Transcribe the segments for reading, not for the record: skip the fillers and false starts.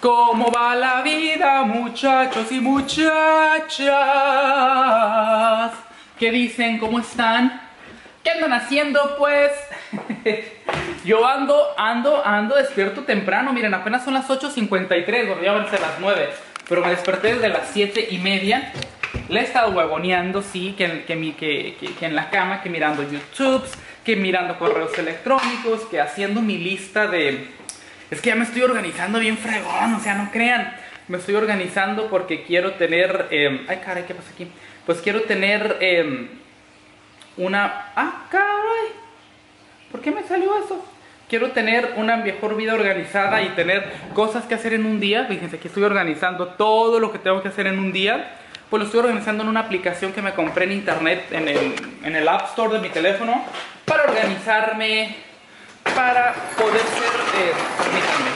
¿Cómo va la vida, muchachos y muchachas? ¿Qué dicen? ¿Cómo están? ¿Qué andan haciendo, pues? Yo ando despierto temprano. Miren, apenas son las 8:53, bueno, ya van a ser las 9. Pero me desperté desde las 7:30. Le he estado huevoneando, sí, que en la cama, que mirando YouTube, que mirando correos electrónicos, que haciendo mi lista de... Es que ya me estoy organizando bien fregón, o sea, no crean. Me estoy organizando porque quiero tener... Ay, caray, ¿qué pasa aquí? Pues quiero tener una... ¡Ah, caray! ¿Por qué me salió eso? Quiero tener una mejor vida organizada y tener cosas que hacer en un día. Fíjense que estoy organizando todo lo que tengo que hacer en un día. Pues lo estoy organizando en una aplicación que me compré en internet, en el App Store de mi teléfono, para organizarme, para poder ser... permítanme.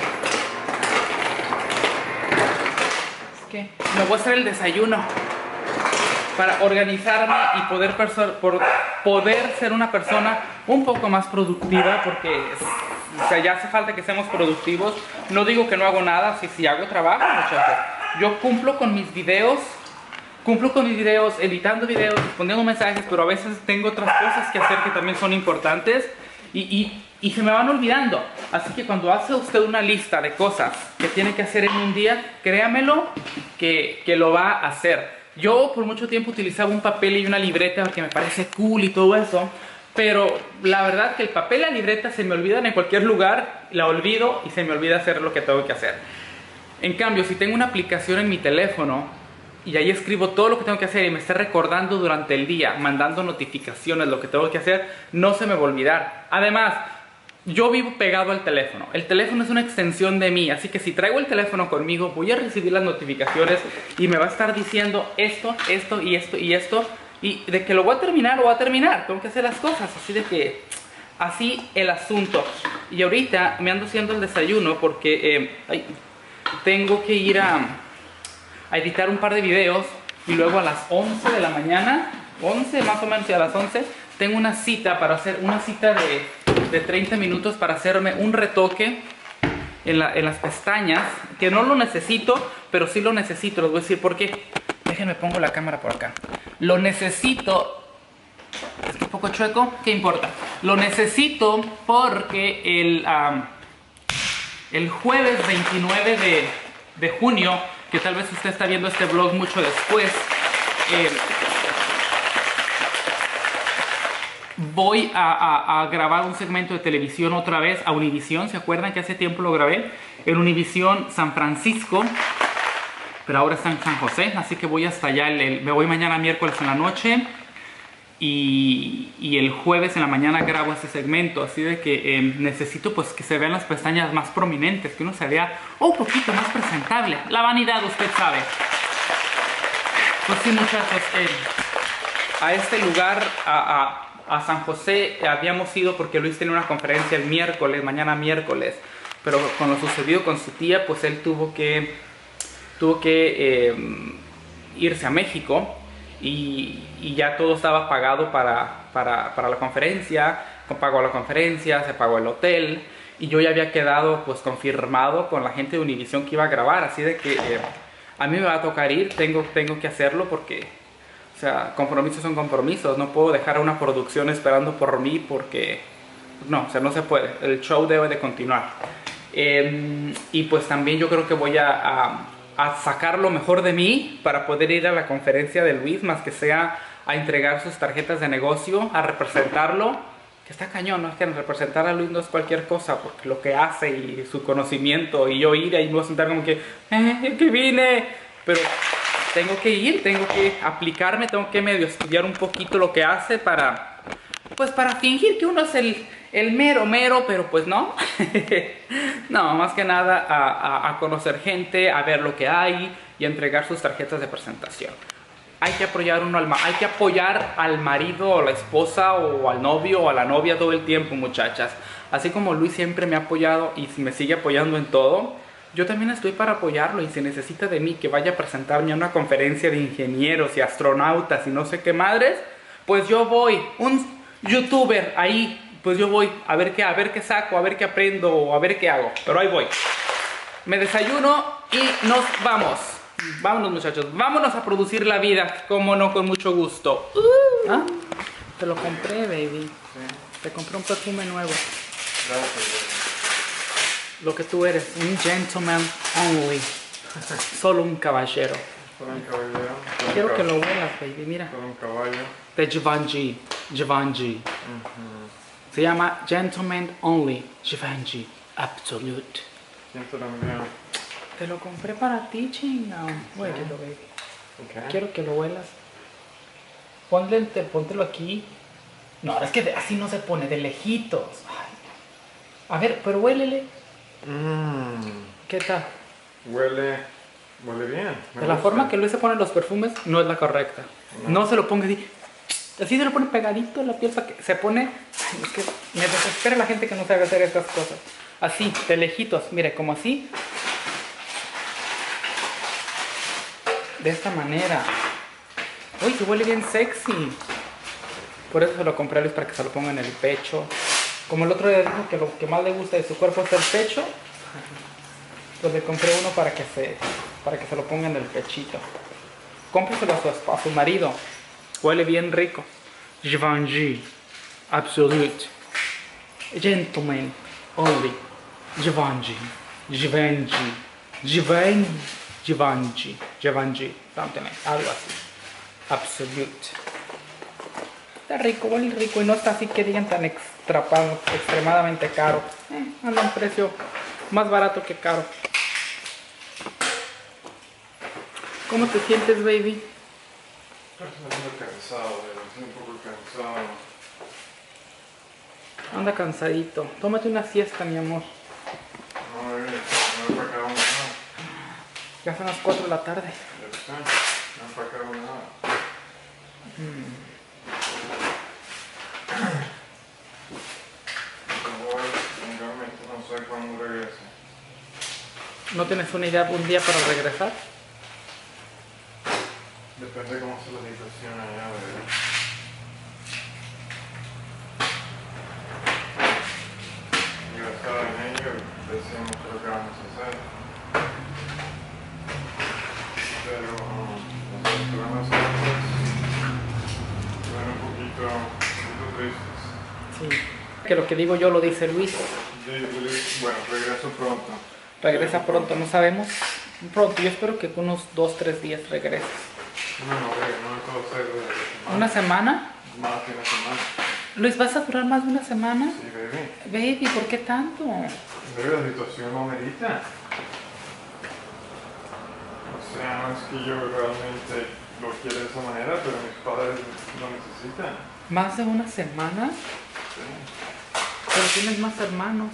Es que me voy a hacer el desayuno. Para organizarme y poder ser una persona un poco más productiva, porque o sea, ya hace falta que seamos productivos. No digo que no hago nada, si hago trabajo, muchachos. Yo cumplo con mis videos, editando videos, respondiendo mensajes, pero a veces tengo otras cosas que hacer que también son importantes y se me van olvidando. Así que cuando hace usted una lista de cosas que tiene que hacer en un día, créamelo que lo va a hacer. Yo por mucho tiempo utilizaba un papel y una libreta porque me parece cool y todo eso, pero la verdad que el papel y la libreta se me olvidan en cualquier lugar, la olvido y se me olvida hacer lo que tengo que hacer. En cambio, si tengo una aplicación en mi teléfono y ahí escribo todo lo que tengo que hacer y me está recordando durante el día, mandando notificaciones lo que tengo que hacer, no se me va a olvidar. Además, yo vivo pegado al teléfono. El teléfono es una extensión de mí, así que si traigo el teléfono conmigo, voy a recibir las notificaciones y me va a estar diciendo esto, esto y esto y esto. Y de que lo voy a terminar, lo voy a terminar. Tengo que hacer las cosas, así de que... Así el asunto. Y ahorita me ando haciendo el desayuno porque tengo que ir a editar un par de videos. Y luego a las 11 de la mañana, 11 más o menos, y a las 11, tengo una cita para hacer una cita de 30 minutos para hacerme un retoque en las pestañas, que no lo necesito, pero sí lo necesito. Les voy a decir por qué. Déjenme pongo la cámara por acá. Lo necesito. Es que un poco chueco, ¿qué importa? Lo necesito porque el jueves 29 de junio, que tal vez usted está viendo este vlog mucho después, voy a grabar un segmento de televisión otra vez a Univisión. ¿Se acuerdan que hace tiempo lo grabé? En Univisión San Francisco, pero ahora está en San José, así que voy hasta allá. Me voy mañana miércoles en la noche y el jueves en la mañana grabo ese segmento. Así de que necesito pues que se vean las pestañas más prominentes, que uno se vea un poquito más presentable. La vanidad, usted sabe. Pues sí, muchachos, a este lugar, a San José habíamos ido porque Luis tenía una conferencia el miércoles, mañana miércoles, pero con lo sucedido con su tía, pues él tuvo que irse a México y ya todo estaba pagado para la conferencia. Pagó la conferencia, se pagó el hotel y yo ya había quedado pues confirmado con la gente de Univisión que iba a grabar, así de que a mí me va a tocar ir, tengo que hacerlo porque... O sea, compromisos son compromisos. No puedo dejar a una producción esperando por mí porque... No, o sea, no se puede. El show debe de continuar. Y pues también yo creo que voy a sacar lo mejor de mí para poder ir a la conferencia de Luis, más que sea a entregar sus tarjetas de negocio, a representarlo. Que está cañón, ¿no? Es que representar a Luis no es cualquier cosa, porque lo que hace y su conocimiento, y yo ir ahí me voy a sentar como que vine, pero... Tengo que ir, tengo que aplicarme, tengo que medio estudiar un poquito lo que hace para fingir que uno es el mero, pero pues no. No, más que nada a conocer gente, a ver lo que hay y a entregar sus tarjetas de presentación. Hay que apoyar hay que apoyar al marido o la esposa o al novio o a la novia todo el tiempo, muchachas. Así como Luis siempre me ha apoyado y me sigue apoyando en todo, yo también estoy para apoyarlo, y si necesita de mí que vaya a presentarme a una conferencia de ingenieros y astronautas y no sé qué madres, pues yo voy, un youtuber ahí, pues yo voy a ver qué saco, a ver qué aprendo o a ver qué hago, pero ahí voy. Me desayuno y nos vamos. Vámonos, muchachos, vámonos a producir la vida, como no, con mucho gusto. ¿Ah? Te lo compré, baby. Sí. Te compré un perfume nuevo. Gracias. Lo que tú eres, un gentleman only. Solo un caballero. Con un caballero. Quiero que lo huelas, baby, mira. Con un caballo. De Givenchy. Se llama Gentleman Only Givenchy Absolute. ¿Quién te lo envió? Te lo compré para ti, chingao. Huélelo, baby. Okay. Quiero que lo huelas. Póntelo aquí. No, es que así no se pone, de lejitos. Ay. A ver, pero huélele. ¿Qué tal? Huele bien. De la forma que Luis se pone los perfumes no es la correcta. No se lo ponga así. Así se lo pone pegadito a la piel para que se pone. Ay, es que me desespera la gente que no sabe hacer estas cosas. Así, de lejitos. Mire, como así. De esta manera. Uy, se huele bien sexy. Por eso se lo compré a Luis, para que se lo ponga en el pecho. Como el otro día dijo que lo que más le gusta de su cuerpo es el pecho, pues le compré uno para que se lo ponga en el pechito. Cómpreselo a su marido. Huele bien rico. Givenchy Absolute Gentleman Only Givenchy something like, algo así. Absolute. Está rico, huele rico y no está así que digan tan extremadamente caro. Anda a un precio más barato que caro. ¿Cómo te sientes, baby? Estoy cansado, estoy un poco cansado. Anda cansadito. Tómate una siesta, mi amor. No, no he empacado nada. Ya son las 4 de la tarde. Ya está, no he empacado nada. Realmente no sé cuándo regrese. ¿No tienes una idea un día para regresar? Depende de cómo sea la situación allá, bebé. Yo estaba en ello, decimos lo que vamos a hacer. Pero los programas están un poquito tristes. Sí. Que lo que digo yo lo dice Luis. Bueno, regreso pronto. Regresa pronto, no sabemos. Pronto, yo espero que con unos 2-3 días regreses. No puedo ser de ¿Una semana? más que una semana. Luis, ¿vas a durar más de una semana? Sí, baby. Baby, ¿por qué tanto? Baby, la situación no amerita. O sea, no es que yo realmente lo quiera de esa manera, pero mis padres lo necesitan. ¿Más de una semana? Sí. Pero tienes más hermanos.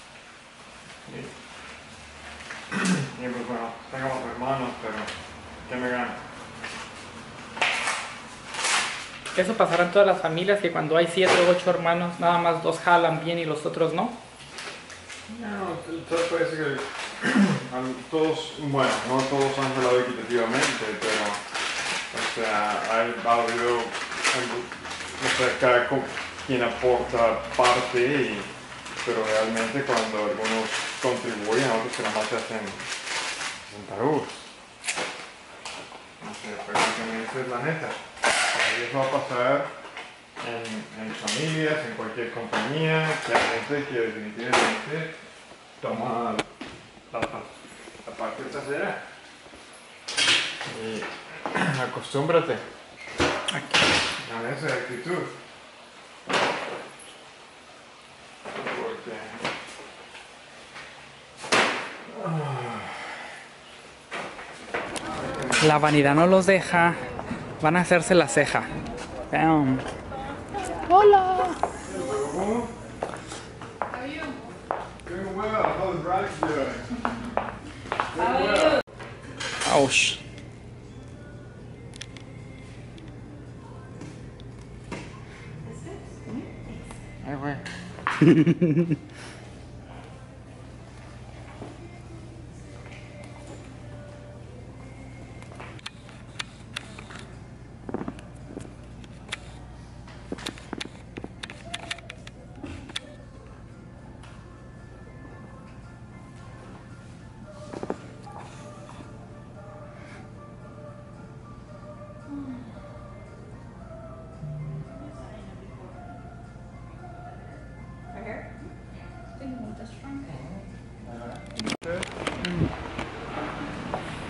Y pues bueno, tengamos hermanos, pero ¿qué me gana? Eso pasará en todas las familias, que cuando hay 7 o 8 hermanos, nada más 2 jalan bien y los otros no. No, todo parece que todos, bueno, no todos han jalado equitativamente, pero, o sea, ha habido, o sea, cada quien aporta parte, pero realmente cuando algunos contribuyen, otros que nada más se hacen tarugos. No sé, prácticamente es la neta. Y eso va a pasar en familias, en cualquier compañía, que hay gente que definitivamente toma la parte trasera. Y acostúmbrate a esa actitud. Porque La vanidad no los deja. Van a hacerse la ceja. Bam. Hola. Hello. How are you? Doing well. How's Riley doing? How are you? Ouch. Ay, güey.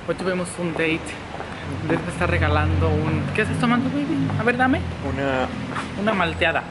Hoy tuvimos un date. Luis me está regalando un... ¿Qué estás tomando, baby? A ver, dame. Una malteada.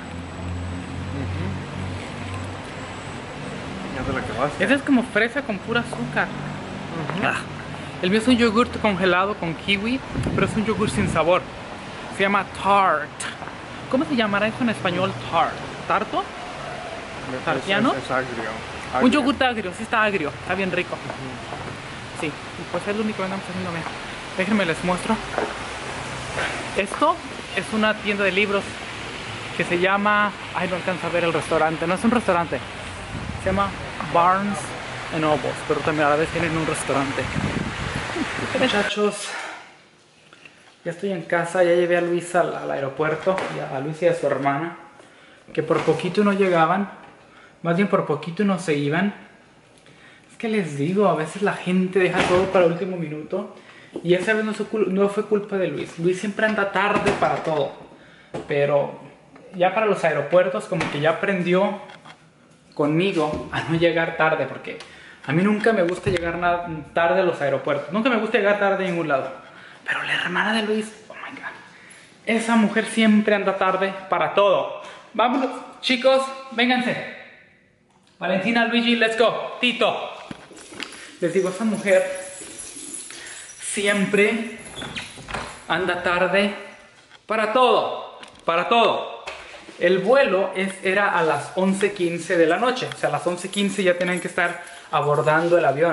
Ya te la acabaste. Esa es como fresa con pura azúcar. El mío es un yogurt congelado con kiwi, pero es un yogur sin sabor. Se llama Tart. ¿Cómo se llamará eso en español? Tart. ¿Tarto? ¿Tartiano? Es agrio. Un yogur agrio, sí está agrio, está bien rico. Sí, y pues es lo único que andamos haciendo. Déjenme les muestro. Esto es una tienda de libros que se llama... Ay, no alcanza a ver el restaurante, no es un restaurante. Se llama Barnes & Noble, pero también a la vez tienen un restaurante. Muchachos, ya estoy en casa, ya llevé a Luis al aeropuerto, a Luis y a su hermana, que por poquito no llegaban, más bien por poquito no se iban. Es que les digo, a veces la gente deja todo para el último minuto, y esa vez no fue culpa de Luis. Luis siempre anda tarde para todo, pero ya para los aeropuertos como que ya aprendió conmigo a no llegar tarde, porque a mí nunca me gusta llegar tarde a los aeropuertos, nunca me gusta llegar tarde a ningún lado, pero la hermana de Luis, oh my god, esa mujer siempre anda tarde para todo. Vámonos, chicos, vénganse. Valentina, Luigi, let's go. Tito, les digo, esa mujer siempre anda tarde para todo, para todo. El vuelo era a las 11:15 de la noche. O sea, a las 11:15 ya tenían que estar abordando el avión.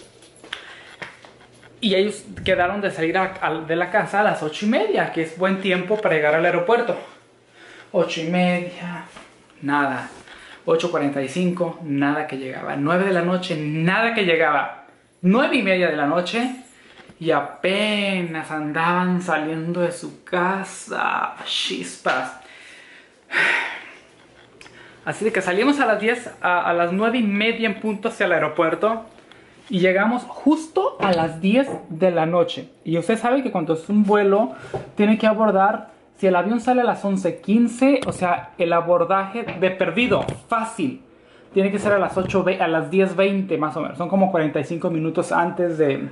Y ellos quedaron de salir de la casa a las 8:30, que es buen tiempo para llegar al aeropuerto. 8:30, nada. 8:45, nada que llegaba. 9 de la noche, nada que llegaba. 9:30 de la noche y apenas andaban saliendo de su casa. Chispas. Así de que salimos a las 10, a las 9:30 en punto hacia el aeropuerto y llegamos justo a las 10 de la noche. Y usted sabe que cuando es un vuelo tiene que abordar, si el avión sale a las 11:15, o sea, el abordaje de perdido, fácil, tiene que ser a las 10:20 más o menos. Son como 45 minutos antes de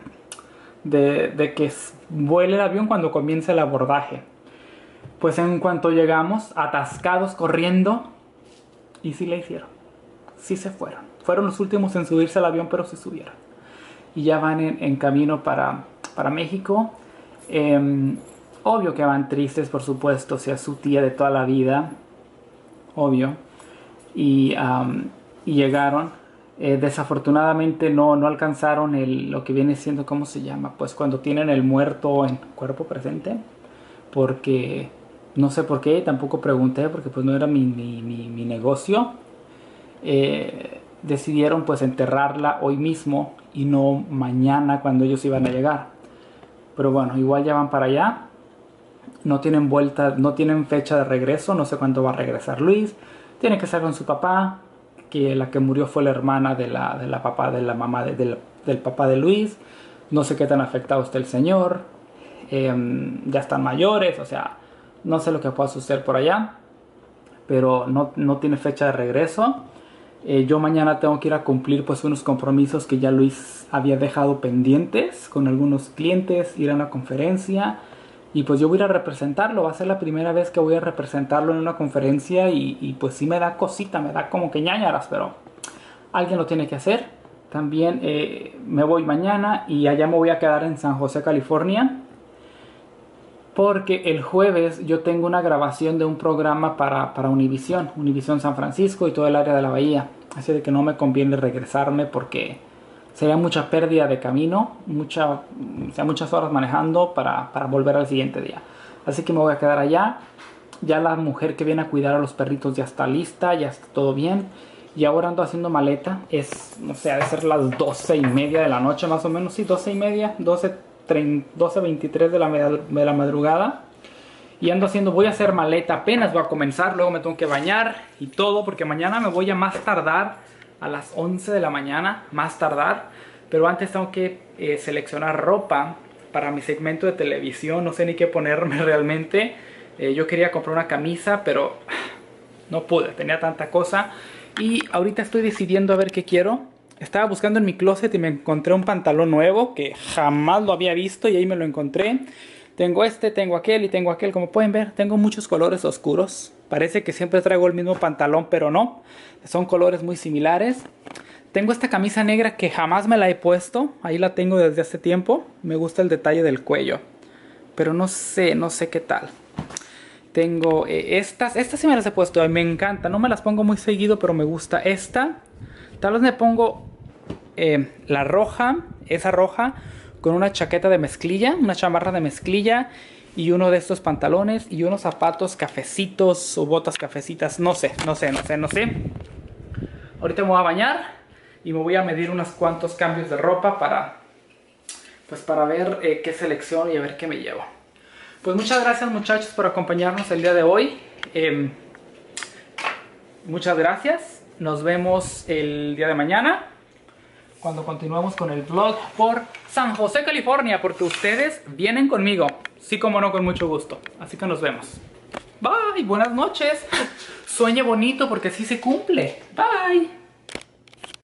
que vuele el avión cuando comience el abordaje. Pues en cuanto llegamos, atascados, corriendo, y sí le hicieron. Sí se fueron. Fueron los últimos en subirse al avión, pero se subieron. Y ya van en camino para México. Obvio que van tristes, por supuesto, o sea, su tía de toda la vida. Obvio. Y llegaron. Desafortunadamente no alcanzaron lo que viene siendo, ¿cómo se llama? Pues cuando tienen el muerto en cuerpo presente. Porque... no sé por qué, tampoco pregunté porque pues no era mi negocio. Decidieron pues enterrarla hoy mismo y no mañana cuando ellos iban a llegar. Pero bueno, igual ya van para allá. No tienen fecha de regreso, no sé cuándo va a regresar Luis. Tiene que estar con su papá, que la que murió fue la hermana del papá de Luis. No sé qué tan afectado está el señor. Ya están mayores, o sea... no sé lo que pueda suceder por allá, pero no tiene fecha de regreso. Yo mañana tengo que ir a cumplir pues unos compromisos que ya Luis había dejado pendientes con algunos clientes, ir a una conferencia y pues yo voy a ir a representarlo. Va a ser la primera vez que voy a representarlo en una conferencia y pues sí me da cosita, me da como que ñáñaras, pero alguien lo tiene que hacer. También me voy mañana y allá me voy a quedar en San José, California. Porque el jueves yo tengo una grabación de un programa para Univision San Francisco y todo el área de la bahía. Así de que no me conviene regresarme porque sería mucha pérdida de camino, muchas horas manejando para volver al siguiente día. Así que me voy a quedar allá. Ya la mujer que viene a cuidar a los perritos ya está lista, ya está todo bien. Y ahora ando haciendo maleta. No sé, ha de ser las 12:30 de la noche más o menos. Sí, 12:30, 12:23 de la madrugada. Y voy a hacer maleta, apenas voy a comenzar. Luego me tengo que bañar y todo, porque mañana me voy a más tardar a las 11 de la mañana, más tardar. Pero antes tengo que seleccionar ropa para mi segmento de televisión. No sé ni qué ponerme realmente. Yo quería comprar una camisa, pero no pude, tenía tanta cosa. Y ahorita estoy decidiendo a ver qué quiero. Estaba buscando en mi closet y me encontré un pantalón nuevo que jamás lo había visto y ahí me lo encontré. Tengo este, tengo aquel y tengo aquel. Como pueden ver, tengo muchos colores oscuros. Parece que siempre traigo el mismo pantalón, pero no. Son colores muy similares. Tengo esta camisa negra que jamás me la he puesto. Ahí la tengo desde hace tiempo. Me gusta el detalle del cuello. Pero no sé qué tal. Tengo estas sí me las he puesto. Me encanta. No me las pongo muy seguido, pero me gusta esta. Tal vez me pongo la roja. Esa roja. Con una chaqueta de mezclilla. Una chamarra de mezclilla. Y uno de estos pantalones. Y unos zapatos cafecitos. O botas cafecitas. No sé. Ahorita me voy a bañar. Y me voy a medir unos cuantos cambios de ropa para ver qué selecciono y a ver qué me llevo. Pues muchas gracias, muchachos, por acompañarnos el día de hoy. Muchas gracias. Nos vemos el día de mañana, cuando continuemos con el vlog por San José, California, porque ustedes vienen conmigo. Sí, como no, con mucho gusto. Así que nos vemos. Bye, buenas noches. Sueñe bonito porque así se cumple. Bye.